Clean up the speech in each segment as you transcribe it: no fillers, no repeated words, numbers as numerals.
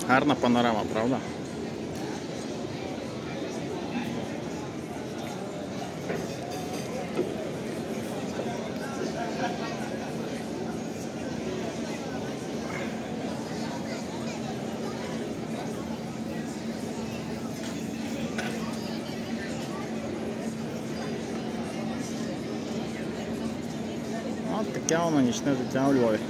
Гарна панорама, правда? От таке воно нічне життя у Львові.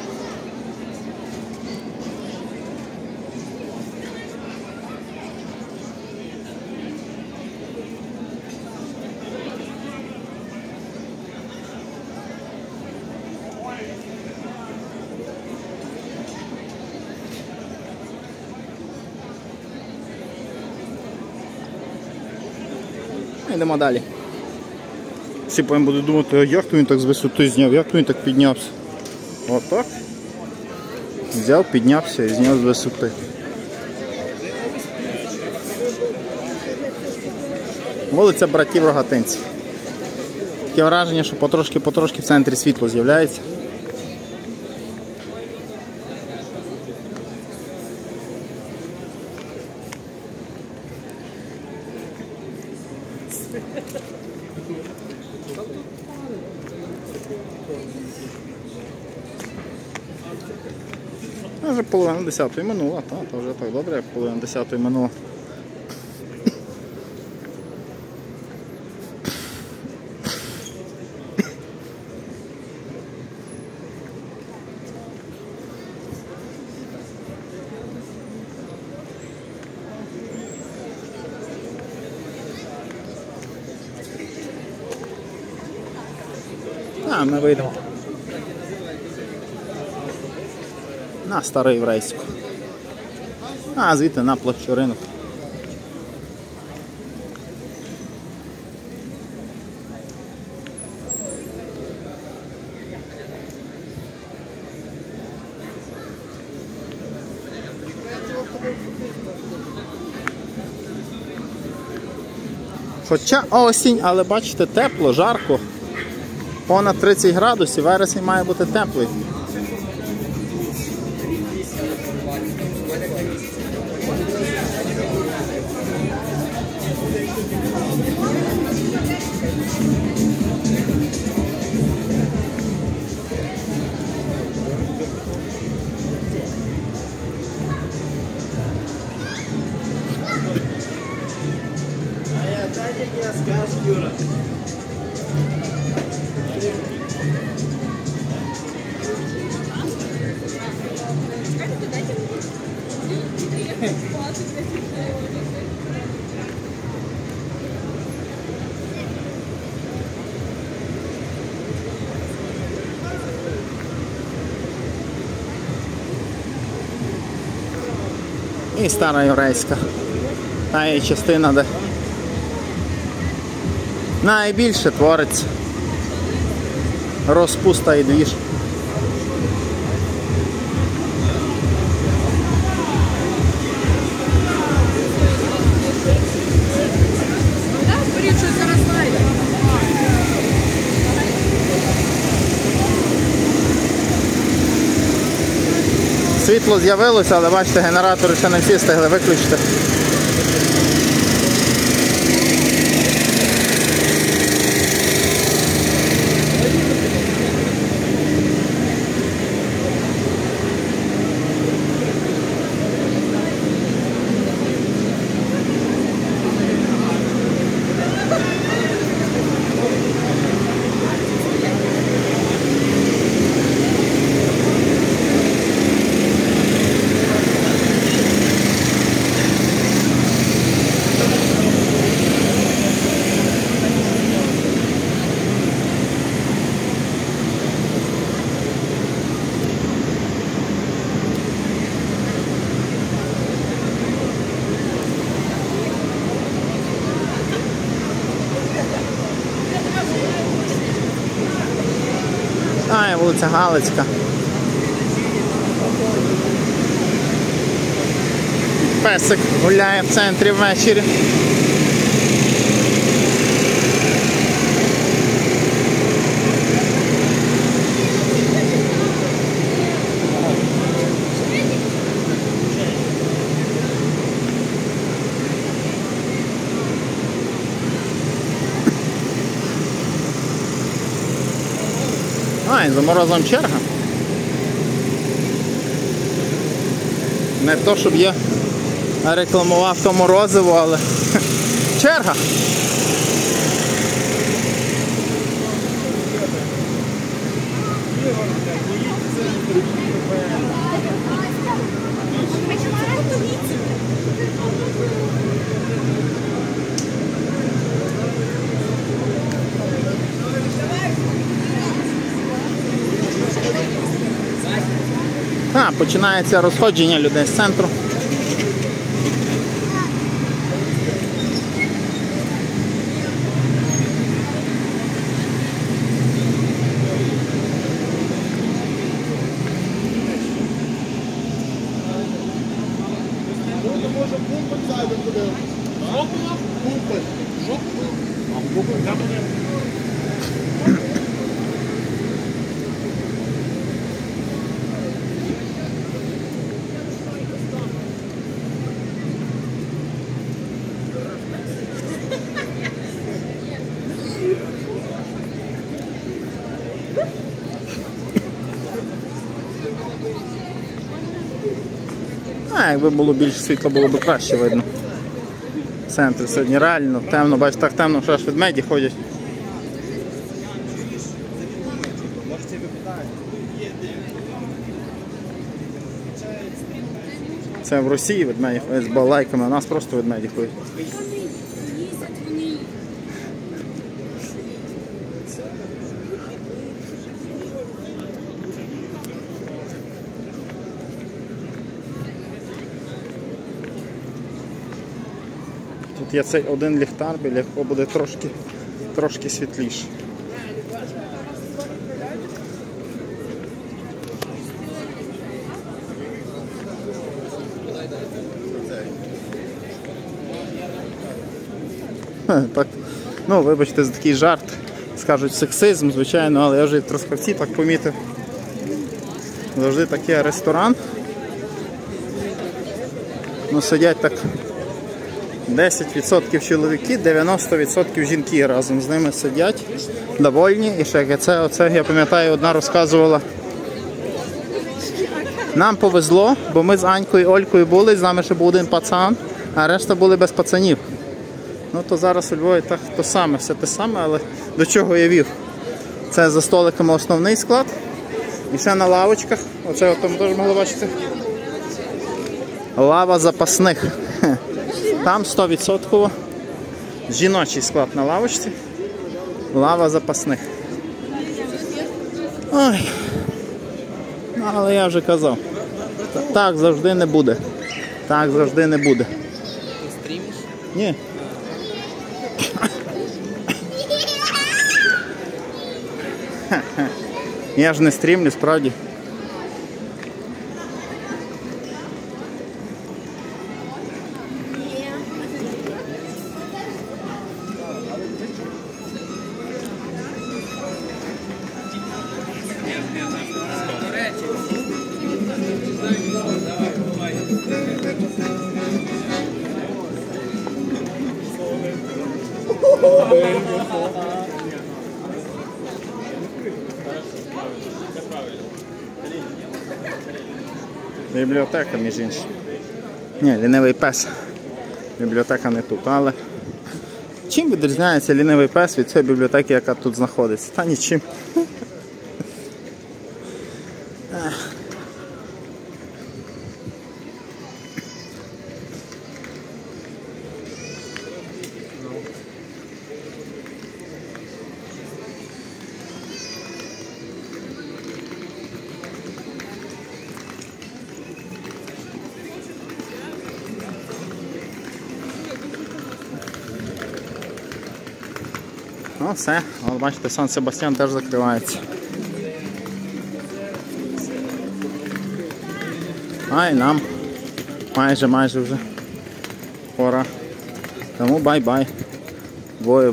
Йдемо далі. Всі потім будуть думати, як то він так з висоти зняв, як то він так піднявся. Отак. Взяв, піднявся і зняв з висоти. Вулиця Братів Рогатинців. Таке враження, що потрошки в центрі світло з'являється. Вже половина 10-ї минула, то вже так добре, як половина 10-ї минула. Ми вийдемо на Староєврейську. А звідти на площу Ринок. Хоча осінь, але бачите, тепло, жарко. Понад 30 градусів, вересень має бути теплий. І Староєврейська. Та є частина, де найбільше твориться розпуста і двіж. Світло з'явилося, але бачите, генератори ще не всі встигли виключити. А, вулиця Галицька. Песик гуляє в центрі ввечері. Ай, за морозом черга. Не то, щоб я рекламував то морозиво, але черга. Починається розходження людей з центру. Якби було більше світла, було б краще видно. Центр сьогодні реально темно, бачите, так темно, що аж ведмеді ходять. Це в Росії ведмеді ходять з балайками, а у нас просто ведмеді ходять. Тут є цей один ліхтар, біля якого буде трошки світліше. Так, ну, вибачте за такий жарт, скажуть сексизм, звичайно, але я вже в Трускавці так помітив. Завжди такий ресторан. Ну, сидять так 10% чоловіки, 90% жінки разом з ними сидять, довольні. І ще оце, я пам'ятаю, одна розказувала. Нам повезло, бо ми з Анькою і Олькою були, з нами ще був один пацан, а решта були без пацанів. Ну то зараз у Львові так то саме, все те саме, але до чого я вів? Це за столиками основний склад. І ще на лавочках, оце от там теж могли бачити, лава запасних. Там 100% жіночий склад на лавочці, лава запасних. Ой, але я вже казав, так завжди не буде. Так завжди не буде. Ти стрімиш? Ні. Я ж не стрімлю, справді. Бібліотека, між іншим. Ні, лінивий пес. Бібліотека не тут, але... Чим відрізняється лінивий пес від цієї бібліотеки, яка тут знаходиться? Та нічим. Ну все, от бачите, Сан-Себастьян теж закривається. А і нам майже вже пора. Тому бай-бай. Двоє.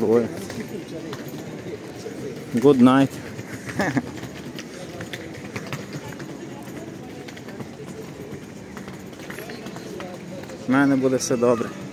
Good night. В мене буде все добре.